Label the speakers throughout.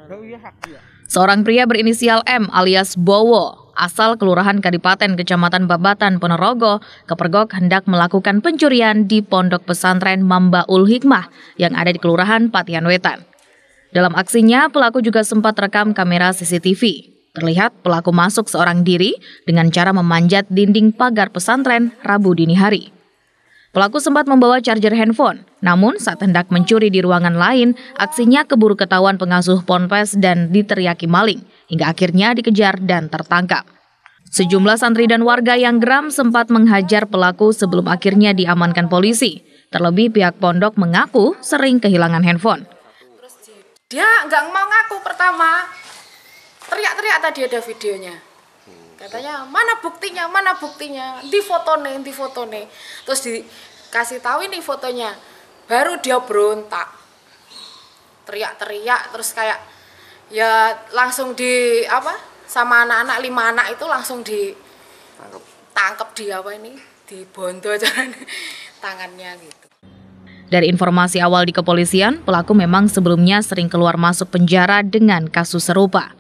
Speaker 1: Seorang pria berinisial M alias Bowo, asal Kelurahan Kadipaten Kecamatan Babatan, Ponorogo, kepergok hendak melakukan pencurian di pondok pesantren Mambaul Hikmah yang ada di Kelurahan Patian Wetan. Dalam aksinya, pelaku juga sempat rekam kamera CCTV. Terlihat pelaku masuk seorang diri dengan cara memanjat dinding pagar pesantren Rabu dini hari. Pelaku sempat membawa charger handphone, namun saat hendak mencuri di ruangan lain, aksinya keburu ketahuan pengasuh ponpes dan diteriaki maling, hingga akhirnya dikejar dan tertangkap. Sejumlah santri dan warga yang geram sempat menghajar pelaku sebelum akhirnya diamankan polisi. Terlebih pihak pondok mengaku sering kehilangan handphone.
Speaker 2: Dia nggak mau ngaku pertama, teriak-teriak tadi ada videonya. Katanya, mana buktinya, di fotone. Terus dikasih tahu ini fotonya, baru dia berontak. Teriak-teriak, terus kayak, ya langsung sama anak-anak 5 anak itu langsung ditangkep di bondo tangannya gitu.
Speaker 1: Dari informasi awal di kepolisian, pelaku memang sebelumnya sering keluar masuk penjara dengan kasus serupa.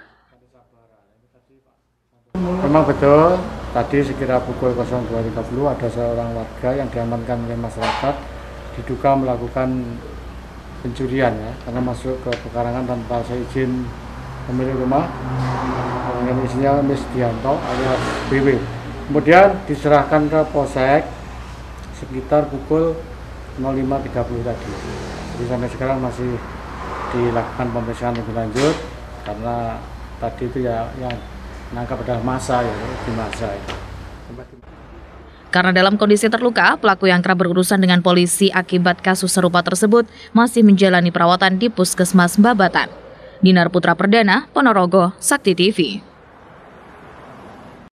Speaker 3: Memang betul, tadi sekitar pukul 02.30 ada seorang warga yang diamankan oleh masyarakat diduga melakukan pencurian karena masuk ke pekarangan tanpa seizin pemilik rumah yang isinya Miss Dianto alias BW. Kemudian diserahkan ke Polsek sekitar pukul 05.30 tadi. Jadi sampai sekarang masih dilakukan pemeriksaan lebih lanjut karena tadi itu yang nangkap adalah massa di massa itu.
Speaker 1: Karena dalam kondisi terluka, pelaku yang kerap berurusan dengan polisi akibat kasus serupa tersebut masih menjalani perawatan di Puskesmas Babatan. Dinar Putra Perdana, Ponorogo, Sakti TV.